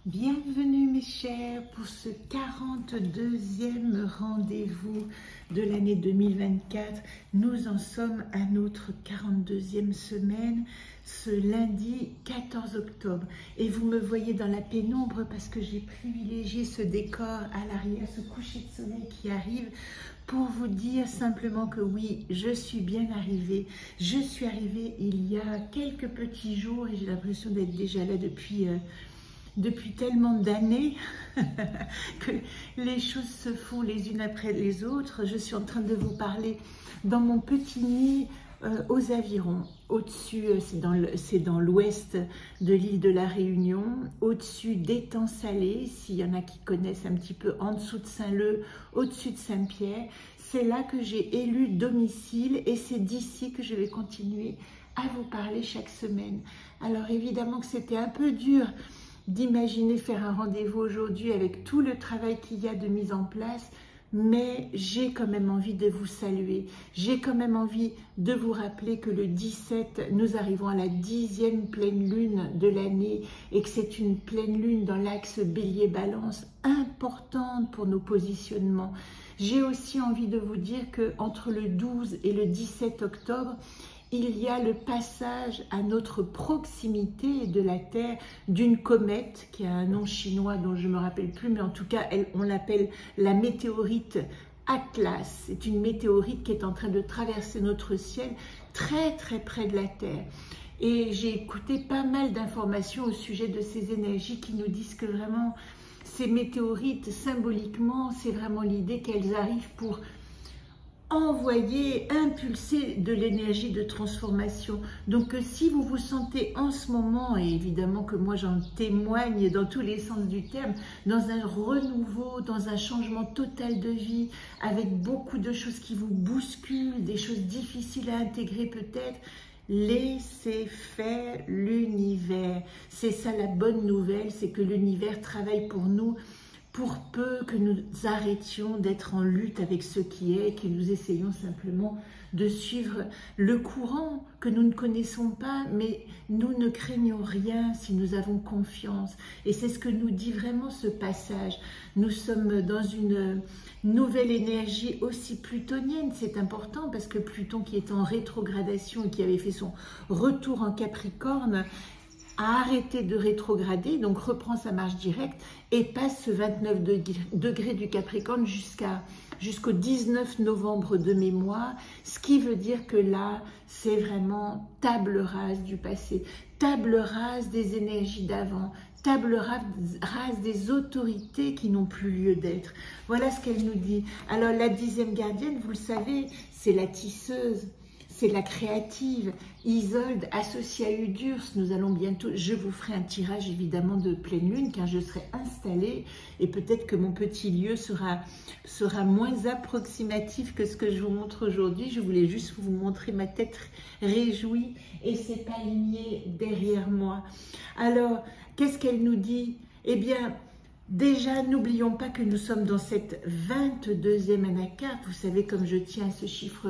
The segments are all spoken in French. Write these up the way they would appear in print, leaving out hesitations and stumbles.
Bienvenue mes chers pour ce 42e rendez-vous de l'année 2024. Nous en sommes à notre 42e semaine, ce lundi 14 octobre. Et vous me voyez dans la pénombre parce que j'ai privilégié ce décor à l'arrière, ce coucher de soleil qui arrive, pour vous dire simplement que oui, je suis bien arrivée. Je suis arrivée il y a quelques petits jours et j'ai l'impression d'être déjà là depuis tellement d'années que les choses se font les unes après les autres. Je suis en train de vous parler dans mon petit nid aux Avirons. Au-dessus, c'est dans l'ouest de l'île de la Réunion, au-dessus d'Étang Salé, s'il y en a qui connaissent un petit peu, en dessous de Saint-Leu, au-dessus de Saint-Pierre. C'est là que j'ai élu domicile et c'est d'ici que je vais continuer à vous parler chaque semaine. Alors évidemment que c'était un peu dur d'imaginer faire un rendez-vous aujourd'hui avec tout le travail qu'il y a de mise en place, mais j'ai quand même envie de vous saluer. J'ai quand même envie de vous rappeler que le 17, nous arrivons à la 10e pleine lune de l'année et que c'est une pleine lune dans l'axe Bélier-Balance importante pour nos positionnements. J'ai aussi envie de vous dire que entre le 12 et le 17 octobre, il y a le passage à notre proximité de la Terre d'une comète qui a un nom chinois dont je ne me rappelle plus, mais en tout cas, on l'appelle la météorite Atlas. C'est une météorite qui est en train de traverser notre ciel très très près de la Terre. Et j'ai écouté pas mal d'informations au sujet de ces énergies qui nous disent que vraiment, ces météorites, symboliquement, c'est vraiment l'idée qu'elles arrivent pour envoyer, impulser de l'énergie de transformation. Donc si vous vous sentez en ce moment, et évidemment que moi j'en témoigne dans tous les sens du terme, dans un renouveau, dans un changement total de vie, avec beaucoup de choses qui vous bousculent, des choses difficiles à intégrer peut-être, laissez faire l'univers. C'est ça la bonne nouvelle, c'est que l'univers travaille pour nous, pour peu que nous arrêtions d'être en lutte avec ce qui est, que nous essayons simplement de suivre le courant que nous ne connaissons pas, mais nous ne craignons rien si nous avons confiance. Et c'est ce que nous dit vraiment ce passage. Nous sommes dans une nouvelle énergie aussi plutonienne. C'est important parce que Pluton, qui est en rétrogradation et qui avait fait son retour en Capricorne, a arrêté de rétrograder, donc reprend sa marche directe et passe ce 29 degrés du Capricorne jusqu'au 19 novembre de mémoire, ce qui veut dire que là, c'est vraiment table rase du passé, table rase des énergies d'avant, table rase des autorités qui n'ont plus lieu d'être. Voilà ce qu'elle nous dit. Alors la 10e gardienne, vous le savez, c'est la tisseuse. C'est la créative, Isolde, associée à Udurs. Nous allons bientôt, je vous ferai un tirage évidemment de pleine lune car je serai installée et peut-être que mon petit lieu sera moins approximatif que ce que je vous montre aujourd'hui. Je voulais juste vous montrer ma tête réjouie et ses palmiers derrière moi. Alors, qu'est-ce qu'elle nous dit? Eh bien, déjà, n'oublions pas que nous sommes dans cette 22e anacarte. Vous savez, comme je tiens à ce chiffre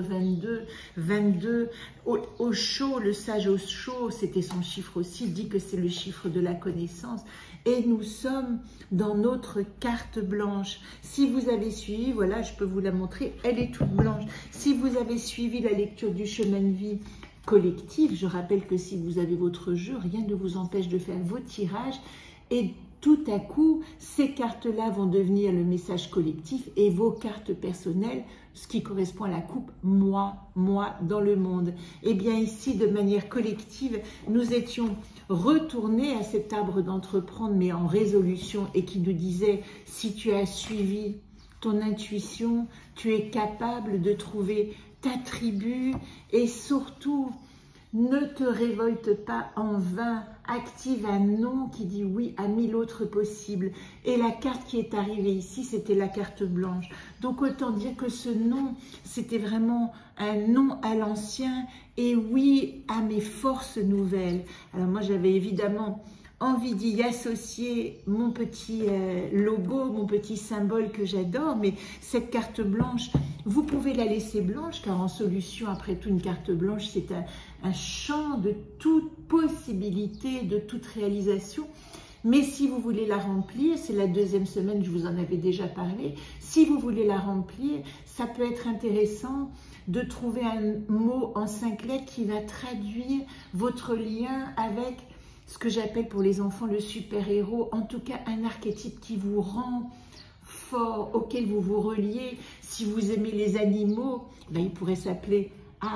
22, au chaud, le sage au chaud, c'était son chiffre aussi, dit que c'est le chiffre de la connaissance. Et nous sommes dans notre carte blanche. Si vous avez suivi, voilà, je peux vous la montrer, elle est toute blanche. Si vous avez suivi la lecture du chemin de vie collectif, je rappelle que si vous avez votre jeu, rien ne vous empêche de faire vos tirages et tout à coup, ces cartes-là vont devenir le message collectif et vos cartes personnelles, ce qui correspond à la coupe moi dans le monde. Et bien ici, de manière collective, nous étions retournés à cet arbre d'entreprendre, mais en résolution, et qui nous disait, si tu as suivi ton intuition, tu es capable de trouver ta tribu et surtout, ne te révolte pas en vain, active un non qui dit oui à 1000 autres possibles. Et la carte qui est arrivée ici, c'était la carte blanche. Donc autant dire que ce non, c'était vraiment un non à l'ancien et oui à mes forces nouvelles. Alors moi j'avais évidemment envie d'y associer mon petit logo, mon petit symbole que j'adore, mais cette carte blanche, vous pouvez la laisser blanche, car en solution, après tout, une carte blanche, c'est un champ de toute possibilité, de toute réalisation. Mais si vous voulez la remplir, c'est la deuxième semaine, je vous en avais déjà parlé, si vous voulez la remplir, ça peut être intéressant de trouver un mot en 5 lettres qui va traduire votre lien avec ce que j'appelle pour les enfants le super-héros, en tout cas un archétype qui vous rend fort, auquel vous vous reliez. Si vous aimez les animaux, ben, il pourrait s'appeler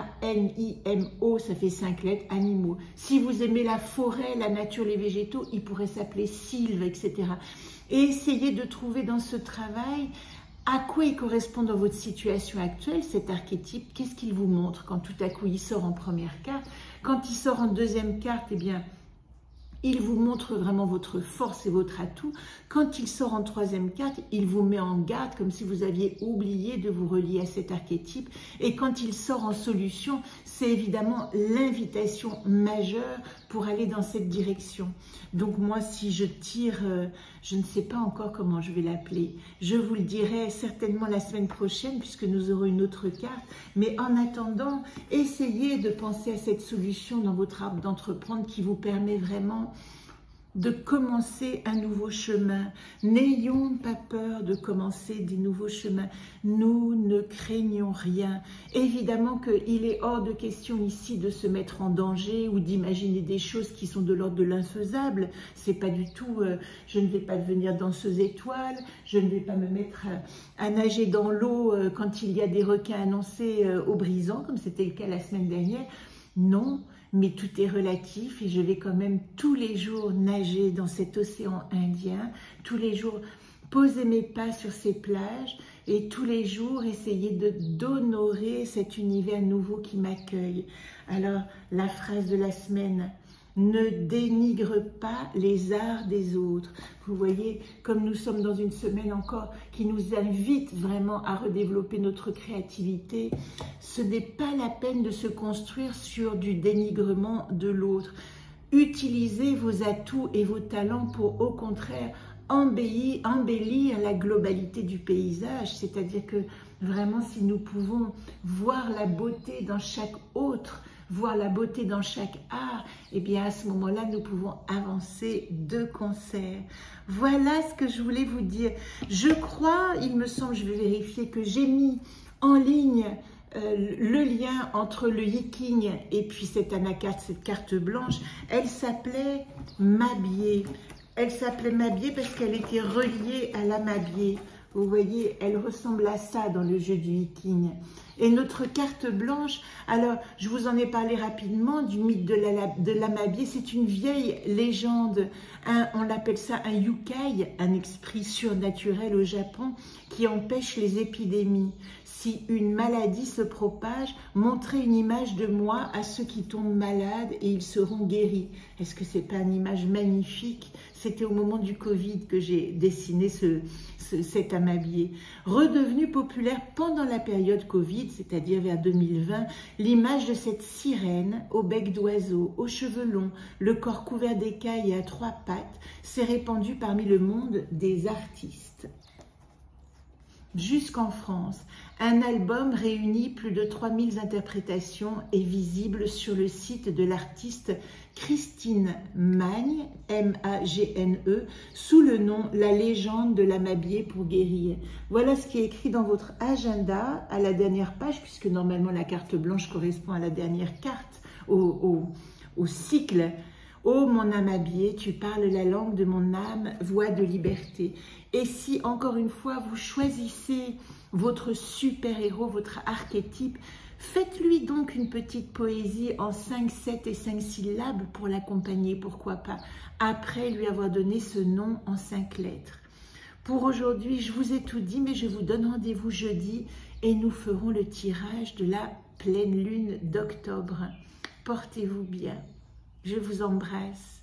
A-N-I-M-O, ça fait 5 lettres, animaux. Si vous aimez la forêt, la nature, les végétaux, il pourrait s'appeler sylve, etc. Et essayez de trouver dans ce travail à quoi il correspond dans votre situation actuelle, cet archétype. Qu'est-ce qu'il vous montre quand tout à coup il sort en première carte? Quand il sort en deuxième carte, eh bien, il vous montre vraiment votre force et votre atout. Quand il sort en troisième carte, il vous met en garde comme si vous aviez oublié de vous relier à cet archétype. Et quand il sort en solution, c'est évidemment l'invitation majeure pour aller dans cette direction. Donc moi, si je tire, je ne sais pas encore comment je vais l'appeler. Je vous le dirai certainement la semaine prochaine puisque nous aurons une autre carte. Mais en attendant, essayez de penser à cette solution dans votre arbre d'entreprendre qui vous permet vraiment de commencer un nouveau chemin. N'ayons pas peur de commencer des nouveaux chemins. Nous ne craignons rien. Évidemment qu'il est hors de question ici de se mettre en danger ou d'imaginer des choses qui sont de l'ordre de l'infaisable. C'est pas du tout, je ne vais pas devenir danseuse étoile, je ne vais pas me mettre à nager dans l'eau quand il y a des requins annoncés au brisant, comme c'était le cas la semaine dernière. Non, mais tout est relatif et je vais quand même tous les jours nager dans cet océan Indien, tous les jours poser mes pas sur ces plages et tous les jours essayer d'honorer cet univers nouveau qui m'accueille. Alors, la phrase de la semaine: ne dénigre pas les arts des autres. Vous voyez, comme nous sommes dans une semaine encore qui nous invite vraiment à redévelopper notre créativité, ce n'est pas la peine de se construire sur du dénigrement de l'autre. Utilisez vos atouts et vos talents pour, au contraire, embellir la globalité du paysage. C'est-à-dire que vraiment, si nous pouvons voir la beauté dans chaque autre, voir la beauté dans chaque art, et bien à ce moment-là, nous pouvons avancer de concert. Voilà ce que je voulais vous dire. Je crois, il me semble, je vais vérifier, que j'ai mis en ligne le lien entre le Yiking et puis cette anacarte, cette carte blanche. Elle s'appelait Mabié. Elle s'appelait Mabié parce qu'elle était reliée à la Mabié. Vous voyez, elle ressemble à ça dans le jeu du Yiking. Et notre carte blanche, alors je vous en ai parlé rapidement du mythe de l'Amabié, c'est une vieille légende, on l'appelle ça un yukai, un esprit surnaturel au Japon qui empêche les épidémies. Si une maladie se propage, montrez une image de moi à ceux qui tombent malades et ils seront guéris. Est-ce que c'est pas une image magnifique? C'était au moment du Covid que j'ai dessiné cet Amabié. Redevenu populaire pendant la période Covid, c'est-à-dire vers 2020, l'image de cette sirène au bec d'oiseau, aux cheveux longs, le corps couvert d'écailles et à 3 pattes, s'est répandue parmi le monde des artistes. Jusqu'en France, un album réunit plus de 3000 interprétations est visible sur le site de l'artiste Christine Magne, M-A-G-N-E, sous le nom La légende de l'Amabié pour guérir. Voilà ce qui est écrit dans votre agenda à la dernière page, puisque normalement la carte blanche correspond à la dernière carte, au cycle. Ô mon Amabié, tu parles la langue de mon âme, voix de liberté. Et si, encore une fois, vous choisissez votre super-héros, votre archétype, faites-lui donc une petite poésie en 5, 7 et 5 syllabes pour l'accompagner, pourquoi pas, après lui avoir donné ce nom en 5 lettres. Pour aujourd'hui, je vous ai tout dit, mais je vous donne rendez-vous jeudi et nous ferons le tirage de la pleine lune d'octobre. Portez-vous bien. Je vous embrasse.